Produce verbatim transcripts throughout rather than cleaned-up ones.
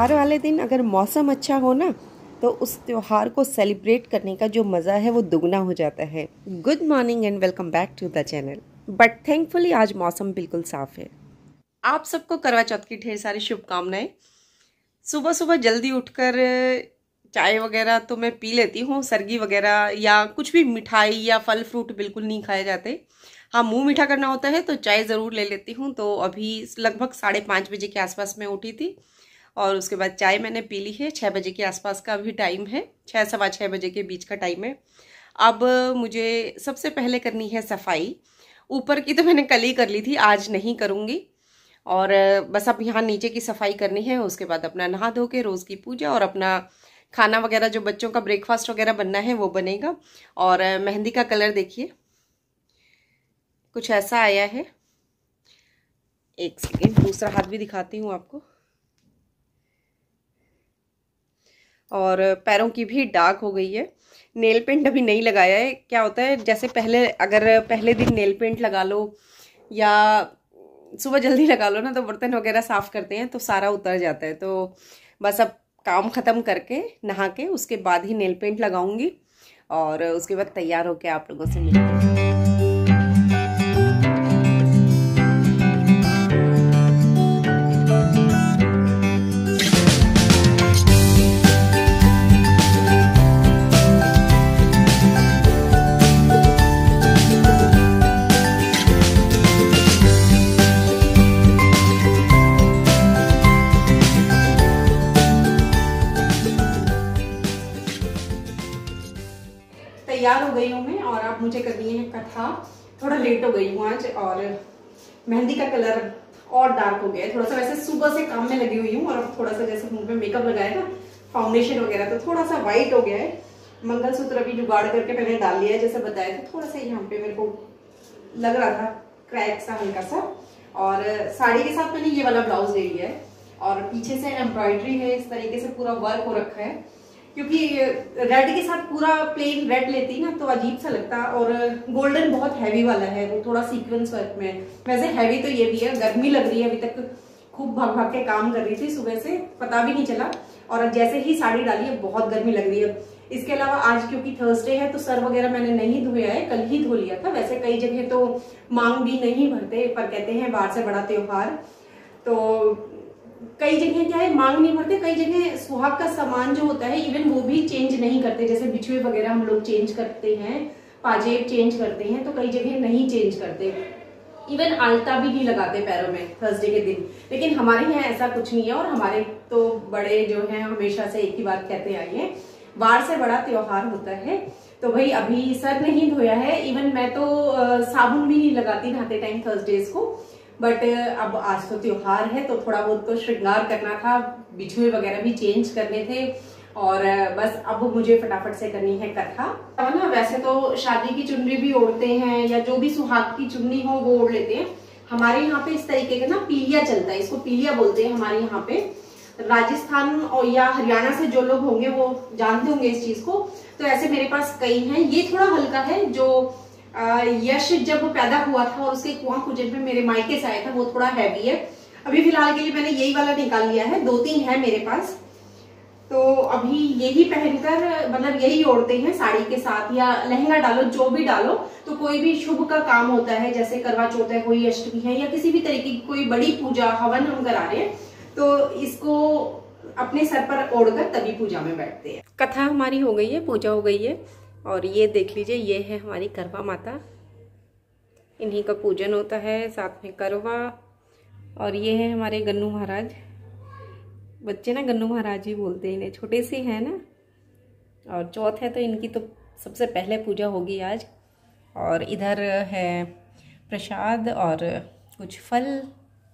त्यौहार वाले दिन अगर मौसम अच्छा हो ना तो उस त्यौहार को सेलिब्रेट करने का जो मज़ा है वो दुगना हो जाता है। Good morning and welcome back to the channel. But thankfully आज मौसम बिल्कुल साफ़ है। आप सबको करवा चौथ की ढेर सारी शुभकामनाएं। सुबह सुबह जल्दी उठकर चाय वगैरह तो मैं पी लेती हूँ, सरगी वगैरह या कुछ भी मिठाई या फल फ्रूट बिल्कुल नहीं खाए जाते। हाँ, मुंह मीठा करना होता है तो चाय ज़रूर ले लेती हूँ। तो अभी लगभग साढ़े पाँच बजे के आसपास मैं उठी थी और उसके बाद चाय मैंने पी ली है। छः बजे के आसपास का अभी टाइम है, छः सवा छः बजे के बीच का टाइम है। अब मुझे सबसे पहले करनी है सफाई। ऊपर की तो मैंने कल ही कर ली थी, आज नहीं करूँगी। और बस अब यहाँ नीचे की सफाई करनी है। उसके बाद अपना नहा धो के रोज़ की पूजा और अपना खाना वगैरह जो बच्चों का ब्रेकफास्ट वगैरह बनना है वो बनेगा। और मेहंदी का कलर देखिए कुछ ऐसा आया है। एक सेकेंड, दूसरा हाथ भी दिखाती हूँ आपको। और पैरों की भी डार्क हो गई है। नेल पेंट अभी नहीं लगाया है। क्या होता है, जैसे पहले अगर पहले दिन नेल पेंट लगा लो या सुबह जल्दी लगा लो ना तो बर्तन वगैरह साफ करते हैं तो सारा उतर जाता है। तो बस अब काम ख़त्म करके नहा के उसके बाद ही नेल पेंट लगाऊंगी और उसके बाद तैयार होके आप लोगों से मिलती हूँ। तैयार हो गई हूँ मैं और अब मुझे करनी है कथा। थोड़ा लेट हो गई हूँ आज और मेहंदी का कलर और डार्क हो गया है थोड़ा सा। वैसे सुबह से काम में लगी हुई हूँ और अब थोड़ा सा जैसे मुंह पे मेकअप लगाया ना, फाउंडेशन वगैरह, तो थोड़ा सा व्हाइट हो गया है। मंगलसूत्र अभी जुगाड़ करके मैंने डाल लिया है जैसे बताया था। थोड़ा सा यहाँ पे मेरे को लग रहा था क्रैक सा हल्का सा। और साड़ी के साथ मैंने ये वाला ब्लाउज ले लिया है और पीछे से एम्ब्रॉयडरी है, इस तरीके से पूरा वर्क हो रखा है। क्योंकि रेड के साथ पूरा प्लेन रेड लेती ना तो अजीब सा लगता। और गोल्डन बहुत हैवी वाला है, वो थोड़ा सीक्वेंस वर्क में। वैसे हैवी तो ये भी है, गर्मी लग रही है। अभी तक खूब भाग भाग के काम कर रही थी सुबह से, पता भी नहीं चला। और जैसे ही साड़ी डाली है बहुत गर्मी लग रही है। इसके अलावा आज क्योंकि थर्सडे है तो सर वगैरह मैंने नहीं धोया है, कल ही धो लिया था। वैसे कई जगह तो मांग भी नहीं भरते, पर कहते हैं बाहर से बड़ा त्योहार, तो कई जगह क्या है मांग नहीं भरते। कई जगह सुहाग का सामान जो होता है इवन वो भी चेंज नहीं करते। जैसे बिछुए वगैरह हम लोग चेंज करते हैं, पाजेब चेंज करते हैं, तो कई जगह नहीं चेंज करते। इवन आलता भी नहीं लगाते पैरों में थर्सडे के दिन। लेकिन हमारे यहाँ ऐसा कुछ नहीं है। और हमारे तो बड़े जो हैं हमेशा से एक ही बात कहते आए हैं, बाहर से बड़ा त्योहार होता है। तो भाई अभी सर नहीं धोया है। इवन मैं तो साबुन भी नहीं लगाती नहाते टाइम थर्सडेज को। बट अब आज तो त्योहार है तो थोड़ा बहुत तो श्रृंगार करना था, बिछुए वगैरह भी चेंज करने थे। और बस अब मुझे फटाफट से करनी है कथा। अब ना वैसे तो शादी की चुनरी भी ओढ़ते हैं या जो भी सुहाग की चुन्नी हो वो ओढ़ लेते हैं। हमारे यहाँ पे इस तरीके का ना पीलिया चलता है, इसको पीलिया बोलते हैं हमारे यहाँ पे। राजस्थान और या हरियाणा से जो लोग होंगे वो जानते होंगे इस चीज को। तो ऐसे मेरे पास कई हैं। ये थोड़ा हल्का है। जो आ, यश जब पैदा हुआ था और उसके कुआं कुजन में मेरे मायके से आया था वो थोड़ा हैवी है। अभी फिलहाल के लिए मैंने यही वाला निकाल लिया है, दो तीन है मेरे पास। तो अभी यही पहनकर मतलब यही ओढ़ते हैं साड़ी के साथ, या लहंगा डालो जो भी डालो। तो कोई भी शुभ का काम होता है, जैसे करवा चौथ है, कोई अष्टमी है, या किसी भी तरीके की कोई बड़ी पूजा हवन हम करा रहे हैं तो इसको अपने सर पर ओढ़कर तभी पूजा में बैठते हैं। कथा हमारी हो गई है, पूजा हो गई है। और ये देख लीजिए, ये है हमारी करवा माता। इन्हीं का पूजन होता है, साथ में करवा। और ये है हमारे गन्नू महाराज। बच्चे ना गन्नू महाराज ही बोलते हैं इन्हें, छोटे से हैं ना। और चौथ है तो इनकी तो सबसे पहले पूजा होगी आज। और इधर है प्रसाद और कुछ फल,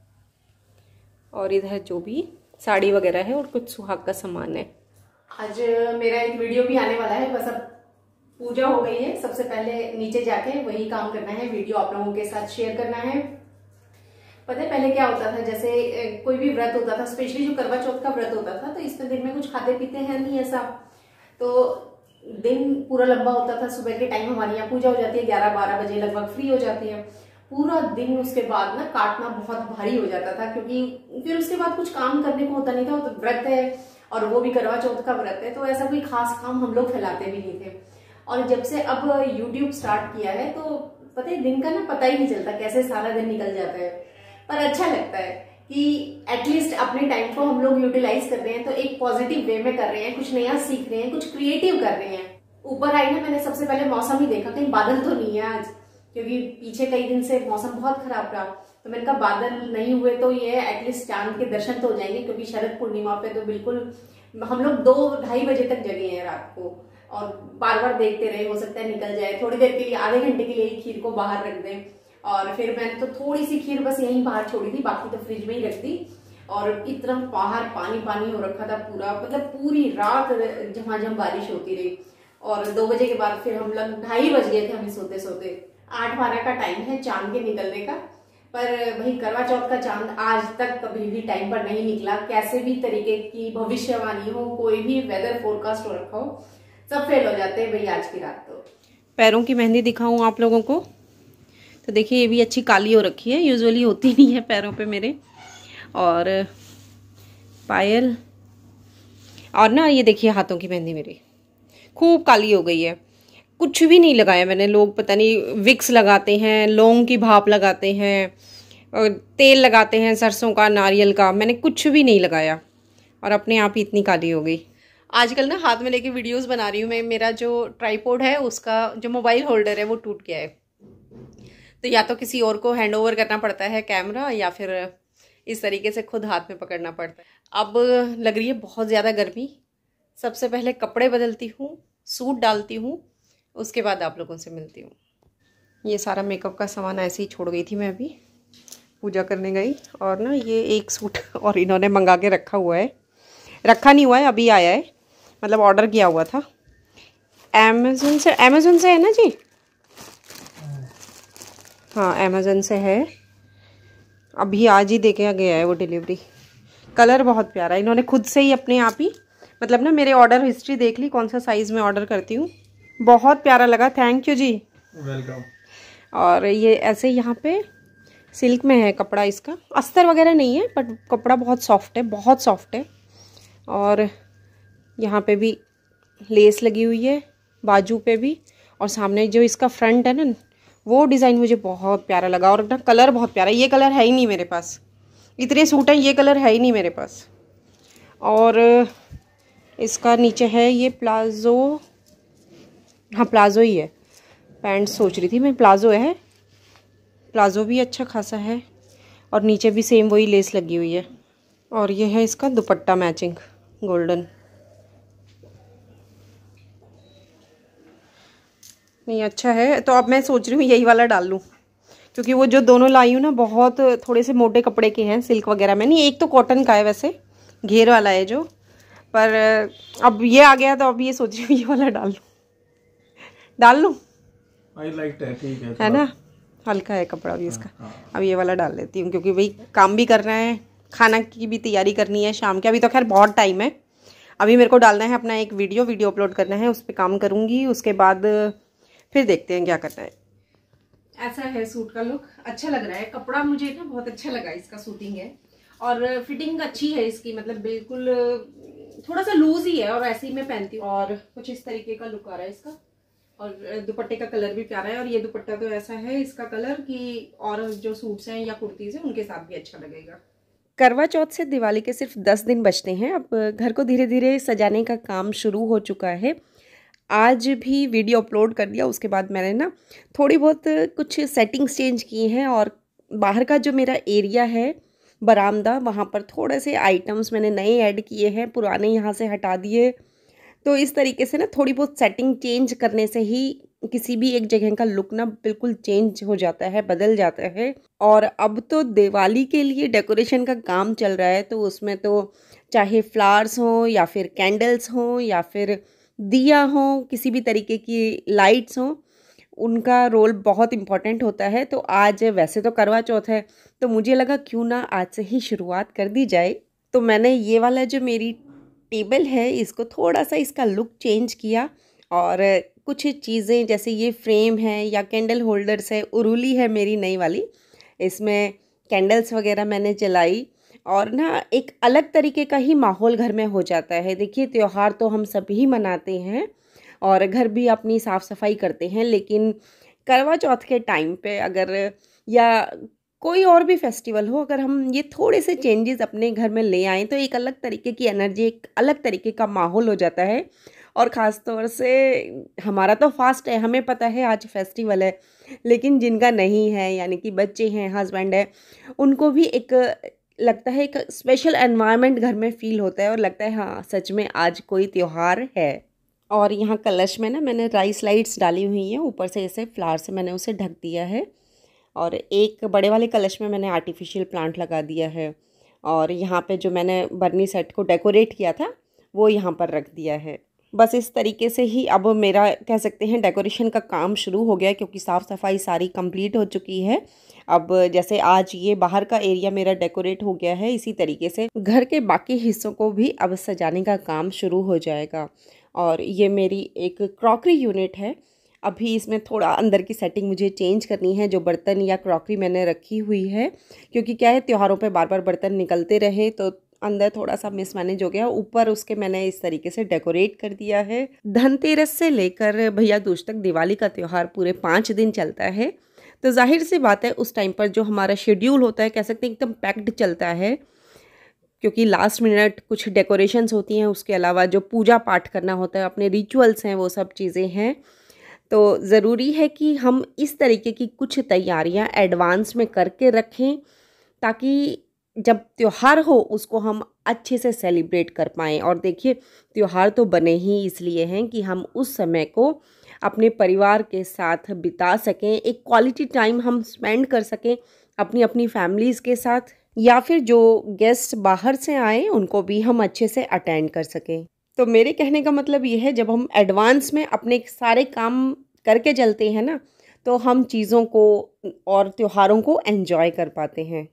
और इधर जो भी साड़ी वगैरह है और कुछ सुहाग का सामान है। आज मेरा एक वीडियो भी आने वाला है। बस अब पूजा हो गई है, सबसे पहले नीचे जाके वही काम करना है, वीडियो आप लोगों के साथ शेयर करना है। पता है पहले क्या होता था, जैसे कोई भी व्रत होता था, स्पेशली जो करवा चौथ का व्रत होता था, तो इसमें दिन में कुछ खाते पीते हैं नहीं ऐसा। तो दिन पूरा लंबा होता था। सुबह के टाइम हमारे यहाँ पूजा हो जाती है, ग्यारह बारह बजे लगभग फ्री हो जाती है। पूरा दिन उसके बाद ना काटना बहुत भारी हो जाता था, क्योंकि फिर उसके बाद कुछ काम करने को होता नहीं था। तो व्रत है और वो भी करवा चौथ का व्रत है, तो ऐसा कोई खास काम हम लोग फैलाते भी नहीं थे। और जब से अब यूट्यूब स्टार्ट किया है तो पता है दिन का ना पता ही नहीं चलता कैसे सारा दिन निकल जाता है। पर अच्छा लगता है कि एटलीस्ट अपने टाइम को हम लोग यूटिलाइज कर रहे हैं, तो एक पॉजिटिव वे में कर रहे हैं, कुछ नया सीख रहे हैं, कुछ क्रिएटिव कर रहे हैं। ऊपर आई ना, मैंने सबसे पहले मौसम ही देखा, कहीं बादल तो नहीं है आज, क्योंकि पीछे कई दिन से मौसम बहुत खराब रहा। तो मैंने कहा बादल नहीं हुए तो ये एटलीस्ट चांद के दर्शन तो हो जाएंगे, क्योंकि शरद पूर्णिमा पे तो बिल्कुल हम लोग दो ढाई बजे तक जगे हैं रात को, और बार बार देखते रहे, हो सकता है निकल जाए। थोड़ी देर के लिए, आधे घंटे के लिए खीर को बाहर रख दें, और फिर मैंने तो थोड़ी सी खीर बस यहीं बाहर छोड़ी थी, बाकी तो फ्रिज में ही रख दी। और इतना बाहर पानी पानी हो रखा था पूरा, मतलब पूरी रात झमाझम बारिश होती रही। और दो बजे के बाद फिर हम लोग, ढाई बज गए थे हमें सोते सोते। आठ बारह का टाइम है चांद के निकलने का, पर भाई करवा चौथ का चांद आज तक कभी भी टाइम पर नहीं निकला। कैसे भी तरीके की भविष्यवाणी हो, कोई भी वेदर फोरकास्ट हो रखा हो, सब फेल हो जाते हैं भाई आज की रात। तो पैरों की मेहंदी दिखाऊं आप लोगों को, तो देखिए ये भी अच्छी काली हो रखी है, यूजुअली होती नहीं है पैरों पे मेरे। और पायल, और ना ये देखिए हाथों की मेहंदी मेरी खूब काली हो गई है। कुछ भी नहीं लगाया मैंने। लोग पता नहीं विक्स लगाते हैं, लौंग की भाप लगाते हैं, और तेल लगाते हैं सरसों का, नारियल का, मैंने कुछ भी नहीं लगाया और अपने आप ही इतनी काली हो गई। आजकल ना हाथ में लेके वीडियोस बना रही हूँ मैं। मेरा जो ट्राइपॉड है उसका जो मोबाइल होल्डर है वो टूट गया है, तो या तो किसी और को हैंड ओवर करना पड़ता है कैमरा, या फिर इस तरीके से खुद हाथ में पकड़ना पड़ता है। अब लग रही है बहुत ज़्यादा गर्मी। सबसे पहले कपड़े बदलती हूँ, सूट डालती हूँ, उसके बाद आप लोगों से मिलती हूँ। ये सारा मेकअप का सामान ऐसे ही छोड़ गई थी मैं, अभी पूजा करने गई। और ना ये एक सूट और इन्होंने मंगा के रखा हुआ है, रखा नहीं हुआ है, अभी आया है, मतलब ऑर्डर किया हुआ था अमेज़न से। अमेज़न से है ना जी? हाँ अमेज़न से है, अभी आज ही देके गया है वो डिलीवरी। कलर बहुत प्यारा है, इन्होंने खुद से ही अपने आप ही, मतलब ना मेरे ऑर्डर हिस्ट्री देख ली, कौन सा साइज़ में ऑर्डर करती हूँ। बहुत प्यारा लगा, थैंक यू जी, वेलकम। और ये ऐसे यहाँ पे सिल्क में है कपड़ा, इसका अस्तर वगैरह नहीं है, बट कपड़ा बहुत सॉफ्ट है, बहुत सॉफ्ट है। और यहाँ पे भी लेस लगी हुई है, बाजू पे भी, और सामने जो इसका फ्रंट है ना, वो डिज़ाइन मुझे बहुत प्यारा लगा। और ना कलर बहुत प्यारा है, ये कलर है ही नहीं मेरे पास, इतने सूट हैं ये कलर है ही नहीं मेरे पास। और इसका नीचे है ये प्लाजो, हाँ प्लाजो ही है, पैंट सोच रही थी मैं, प्लाजो है, प्लाजो भी अच्छा खासा है। और नीचे भी सेम वही लेस लगी हुई है। और ये है इसका दुपट्टा मैचिंग गोल्डन, नहीं अच्छा है। तो अब मैं सोच रही हूँ यही वाला डाल लूँ, क्योंकि वो जो दोनों लाई हूँ ना बहुत थोड़े से मोटे कपड़े के हैं, सिल्क वगैरह में नहीं। एक तो कॉटन का है वैसे, घेर वाला है जो, पर अब ये आ गया तो अब ये सोच रही हूँ ये वाला डाल लूँ, डाल लूँ आई लाइक दैट, ठीक है, है ना, हल्का है कपड़ा भी इसका। हाँ, हाँ। अब ये वाला डाल लेती हूँ, क्योंकि भाई काम भी करना है, खाना की भी तैयारी करनी है शाम के। अभी तो खैर बहुत टाइम है, अभी मेरे को डालना है अपना एक वीडियो वीडियो अपलोड करना है, उस पर काम करूँगी, उसके बाद फिर देखते हैं क्या करना है। ऐसा है सूट का लुक, अच्छा लग रहा है, कपड़ा मुझे ना बहुत अच्छा लगा, इसका सूटिंग है और फिटिंग अच्छी है इसकी, मतलब बिल्कुल थोड़ा सा लूज ही है और ऐसे ही मैं पहनती हूँ। और कुछ इस तरीके का लुक आ रहा है इसका, और दुपट्टे का कलर भी प्यारा है। और ये दुपट्टा तो ऐसा है इसका कलर कि और जो सूट्स हैं या कुर्तीज हैं उनके साथ भी अच्छा लगेगा। करवा चौथ से दिवाली के सिर्फ दस दिन बचते हैं, अब घर को धीरे धीरे सजाने का काम शुरू हो चुका है। आज भी वीडियो अपलोड कर दिया, उसके बाद मैंने ना थोड़ी बहुत कुछ सेटिंग्स चेंज की हैं, और बाहर का जो मेरा एरिया है बरामदा, वहाँ पर थोड़े से आइटम्स मैंने नए ऐड किए हैं, पुराने यहाँ से हटा दिए। तो इस तरीके से ना थोड़ी बहुत सेटिंग चेंज करने से ही किसी भी एक जगह का लुक ना बिल्कुल चेंज हो जाता है, बदल जाता है। और अब तो दिवाली के लिए डेकोरेशन का काम चल रहा है, तो उसमें तो चाहे फ्लावर्स हो या फिर कैंडल्स हो या फिर दिया हो, किसी भी तरीके की लाइट्स हो, उनका रोल बहुत इम्पॉर्टेंट होता है। तो आज वैसे तो करवा चौथ है, तो मुझे लगा क्यों ना आज से ही शुरुआत कर दी जाए। तो मैंने ये वाला जो मेरी टेबल है इसको थोड़ा सा इसका लुक चेंज किया, और कुछ चीज़ें जैसे ये फ्रेम है या कैंडल होल्डर्स है, उरुली है मेरी नई वाली, इसमें कैंडल्स वगैरह मैंने जलाई और ना एक अलग तरीके का ही माहौल घर में हो जाता है। देखिए त्योहार तो हम सभी मनाते हैं और घर भी अपनी साफ़ सफाई करते हैं, लेकिन करवा चौथ के टाइम पे अगर या कोई और भी फेस्टिवल हो, अगर हम ये थोड़े से चेंजेस अपने घर में ले आएँ तो एक अलग तरीके की एनर्जी, एक अलग तरीके का माहौल हो जाता है। और ख़ास तौर से हमारा तो फास्ट है, हमें पता है आज फेस्टिवल है, लेकिन जिनका नहीं है यानी कि बच्चे हैं, हस्बैंड है, उनको भी एक लगता है एक स्पेशल एनवायरनमेंट घर में फ़ील होता है और लगता है हाँ सच में आज कोई त्योहार है। और यहाँ कलश में ना मैंने राइस लाइट्स डाली हुई हैं, ऊपर से ऐसे फ्लावर से मैंने उसे ढक दिया है। और एक बड़े वाले कलश में मैंने आर्टिफिशियल प्लांट लगा दिया है और यहाँ पे जो मैंने बर्नी सेट को डेकोरेट किया था वो यहाँ पर रख दिया है। बस इस तरीके से ही अब मेरा कह सकते हैं डेकोरेशन का काम शुरू हो गया, क्योंकि साफ़ सफाई सारी कंप्लीट हो चुकी है। अब जैसे आज ये बाहर का एरिया मेरा डेकोरेट हो गया है, इसी तरीके से घर के बाकी हिस्सों को भी अब सजाने का काम शुरू हो जाएगा। और ये मेरी एक क्रॉकरी यूनिट है, अभी इसमें थोड़ा अंदर की सेटिंग मुझे चेंज करनी है। जो बर्तन या क्रॉकरी मैंने रखी हुई है, क्योंकि क्या है त्योहारों पे बार बार बर्तन निकलते रहे तो अंदर थोड़ा सा मिसमैनेज हो गया। ऊपर उसके मैंने इस तरीके से डेकोरेट कर दिया है। धनतेरस से लेकर भैया दूज तक दिवाली का त्यौहार पूरे पाँच दिन चलता है, तो जाहिर सी बात है उस टाइम पर जो हमारा शेड्यूल होता है कह सकते हैं एकदम पैक्ड चलता है, क्योंकि लास्ट मिनट कुछ डेकोरेशंस होती हैं, उसके अलावा जो पूजा पाठ करना होता है, अपने रिचुअल्स हैं, वो सब चीज़ें हैं। तो ज़रूरी है कि हम इस तरीके की कुछ तैयारियां एडवांस में करके रखें, ताकि जब त्यौहार हो उसको हम अच्छे से सेलिब्रेट कर पाएँ। और देखिए त्यौहार तो बने ही इसलिए हैं कि हम उस समय को अपने परिवार के साथ बिता सकें, एक क्वालिटी टाइम हम स्पेंड कर सकें अपनी अपनी फैमिलीज़ के साथ, या फिर जो गेस्ट बाहर से आए उनको भी हम अच्छे से अटेंड कर सकें। तो मेरे कहने का मतलब ये है, जब हम एडवांस में अपने सारे काम करके चलते हैं ना, तो हम चीज़ों को और त्योहारों को एंजॉय कर पाते हैं।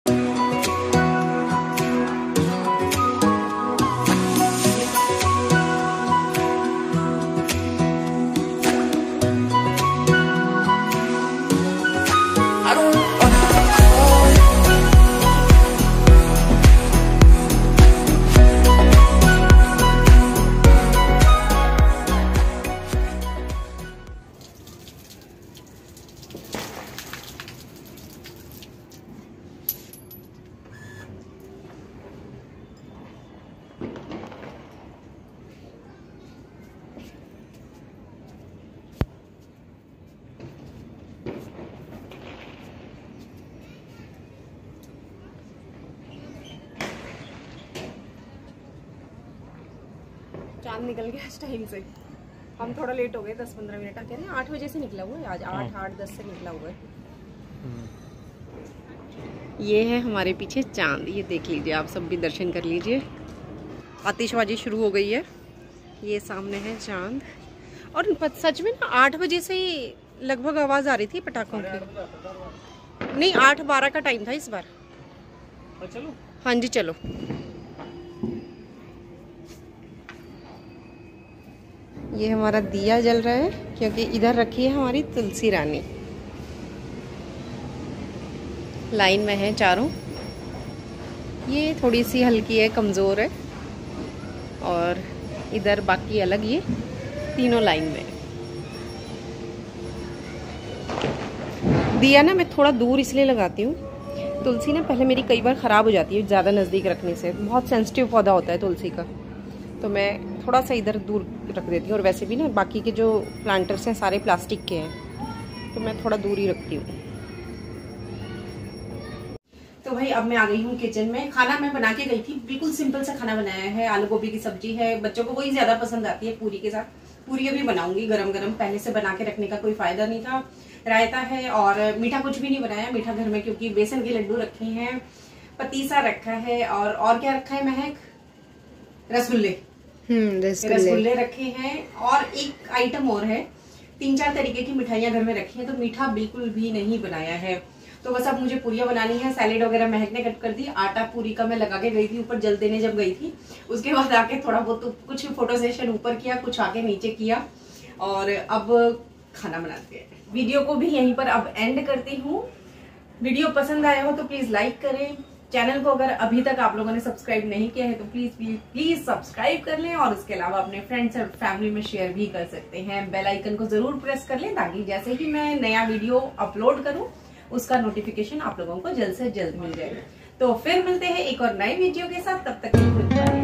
चांद निकल गया इस टाइम से, हम थोड़ा लेट हो गए, दस पंद्रह मिनट कह रहे हैं। आठ बजे से निकला हुआ है आज, आठ आठ दस से निकला हुआ है। ये है हमारे पीछे चांद, ये देख लीजिए, आप सब भी दर्शन कर लीजिए। आतिशबाजी शुरू हो गई है, ये सामने है चांद। और सच में ना आठ बजे से ही लगभग आवाज़ आ रही थी पटाखों की। नहीं, आठ बारह का टाइम था इस बार। चलो हाँ जी चलो। ये हमारा दिया जल रहा है, क्योंकि इधर रखी है हमारी तुलसी रानी। लाइन में है चारों, ये थोड़ी सी हल्की है, कमज़ोर है, और इधर बाकी अलग, ये तीनों लाइन में। दिया ना मैं थोड़ा दूर इसलिए लगाती हूँ, तुलसी ना पहले मेरी कई बार ख़राब हो जाती है ज़्यादा नज़दीक रखने से, बहुत सेंसिटिव पौधा होता है तुलसी का, तो मैं थोड़ा सा इधर दूर रख देती हूँ। और वैसे भी ना बाकी के जो प्लांटर्स हैं सारे प्लास्टिक के हैं, तो मैं थोड़ा दूर ही रखती हूँ। तो भाई अब मैं आ गई हूँ किचन में। खाना मैं बना के गई थी, बिल्कुल सिंपल सा खाना बनाया है, आलू गोभी की सब्जी है, बच्चों को वही ज्यादा पसंद आती है पूरी के साथ। पूरी अभी बनाऊंगी गरम गरम, पहले से बना के रखने का कोई फायदा नहीं था। रायता है और मीठा कुछ भी नहीं बनाया, मीठा घर में क्योंकि बेसन के लड्डू रखे हैं, पतीसा रखा है, और और क्या रखा है महक, रसगुल्ले रसगुल्ले रखे हैं, और एक आइटम और है, तीन चार तरीके की मिठाइयां घर में रखी हैं, तो मीठा बिल्कुल भी नहीं बनाया है। तो बस अब मुझे पूरियां बनानी है। सैलेड वगैरह महक ने कट कर दी, आटा पूरी का मैं लगा के गई थी ऊपर जल देने जब गई थी, उसके बाद आके थोड़ा बहुत तो कुछ फोटो सेशन ऊपर किया, कुछ आके नीचे किया, और अब खाना बनाते हैं। वीडियो को भी यहीं पर अब एंड करती हूँ। वीडियो पसंद आया हो तो प्लीज लाइक करें। चैनल को अगर अभी तक आप लोगों ने सब्सक्राइब नहीं किया है तो प्लीज प्लीज प्लीज सब्सक्राइब कर लें, और उसके अलावा अपने फ्रेंड्स और फैमिली में शेयर भी कर सकते हैं। बेल आइकन को जरूर प्रेस कर लें ताकि जैसे ही मैं नया वीडियो अपलोड करूं उसका नोटिफिकेशन आप लोगों को जल्द से जल्द मिल जाए। तो फिर मिलते हैं एक और नए वीडियो के साथ, तब तक के लिए